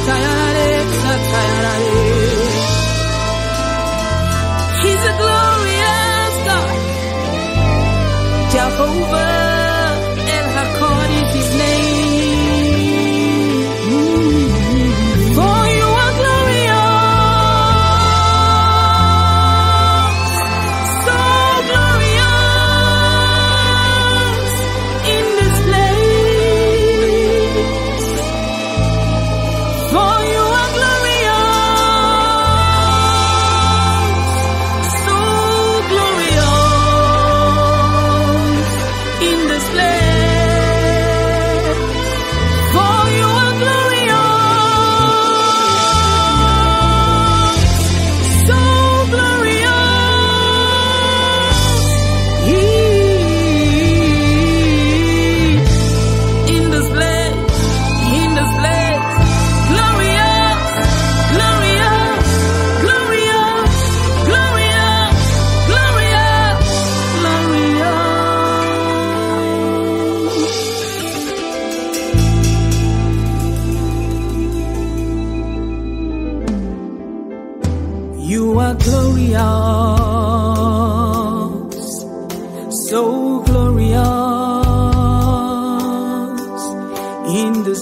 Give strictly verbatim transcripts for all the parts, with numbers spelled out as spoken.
He's a glorious God. Jehovah El-Hakkod is his name. For you are glorious, so glorious in this place. For you are glorious, so glorious in this place. For you are glorious, so glorious in this place, in this place. Glorious, glorious, glorious, glorious, glorious, glorious. You are glorious, so glorious in this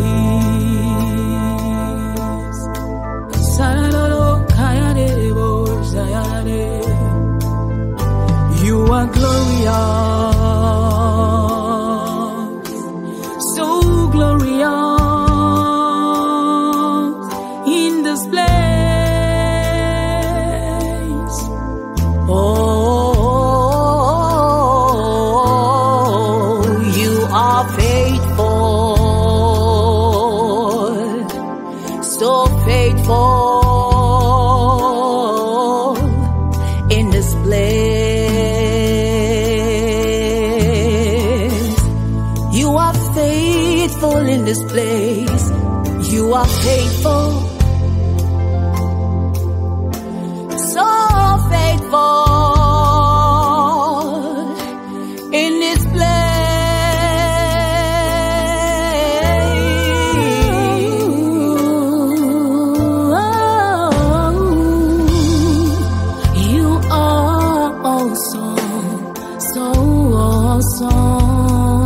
place. Sararoro kayarebo zayare. You are glorious, so glorious in this place. Oh, you are faithful, so faithful in this place. You are faithful in this place. You are faithful, so faithful in this place. You are awesome, so awesome.